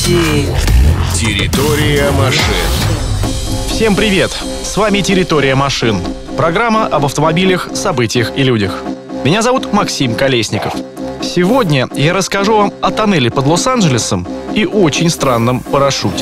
Территория машин. Всем привет! С вами «Территория машин». Программа об автомобилях, событиях и людях. Меня зовут Максим Колесников. Сегодня я расскажу вам о тоннеле под Лос-Анджелесом и очень странном парашюте.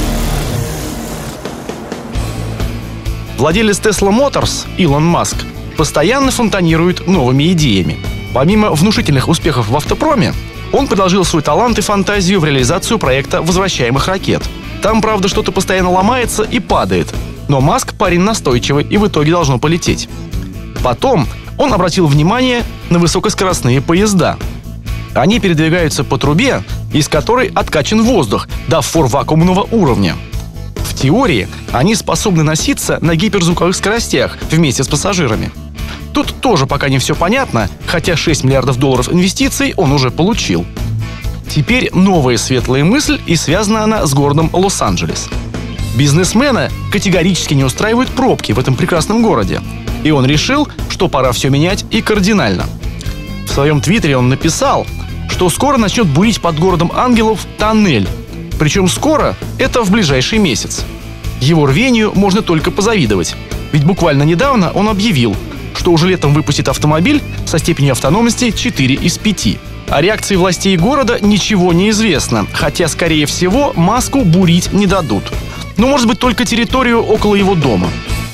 Владелец Tesla Motors Илон Маск постоянно фонтанирует новыми идеями. Помимо внушительных успехов в автопроме, он предложил свой талант и фантазию в реализацию проекта возвращаемых ракет. Там, правда, что-то постоянно ломается и падает, но Маск парень настойчивый и в итоге должно полететь. Потом он обратил внимание на высокоскоростные поезда. Они передвигаются по трубе, из которой откачан воздух до форвакуумного уровня. В теории они способны носиться на гиперзвуковых скоростях вместе с пассажирами. Тут тоже пока не все понятно, хотя $6 миллиардов инвестиций он уже получил. Теперь новая светлая мысль, и связана она с городом Лос-Анджелес. Бизнесмена категорически не устраивают пробки в этом прекрасном городе. И он решил, что пора все менять и кардинально. В своем твиттере он написал, что скоро начнет бурить под городом ангелов тоннель. Причем скоро — это в ближайший месяц. Его рвению можно только позавидовать. Ведь буквально недавно он объявил, что уже летом выпустит автомобиль со степенью автономности 4 из 5. О реакции властей города ничего не известно, хотя, скорее всего, Маску бурить не дадут. Но, может быть, только территорию около его дома.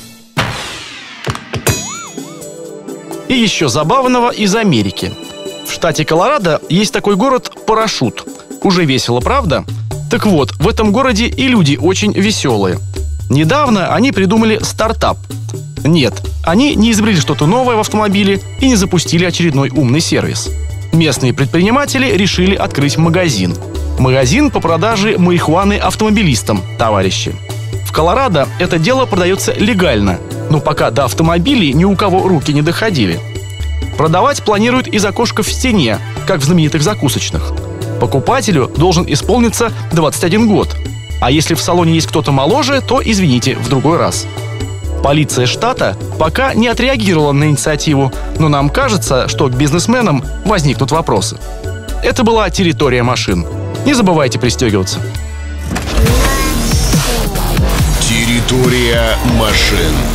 И еще забавного из Америки. В штате Колорадо есть такой город Парашют. Уже весело, правда? Так вот, в этом городе и люди очень веселые. Недавно они придумали стартап. Нет, они не изобрели что-то новое в автомобиле и не запустили очередной умный сервис. Местные предприниматели решили открыть магазин. Магазин по продаже марихуаны автомобилистам, товарищи. В Колорадо это дело продается легально, но пока до автомобилей ни у кого руки не доходили. Продавать планируют из окошка в стене, как в знаменитых закусочных. Покупателю должен исполниться 21 год. А если в салоне есть кто-то моложе, то, извините, в другой раз. Полиция штата пока не отреагировала на инициативу, но нам кажется, что к бизнесменам возникнут вопросы. Это была «Территория машин». Не забывайте пристегиваться. Территория машин.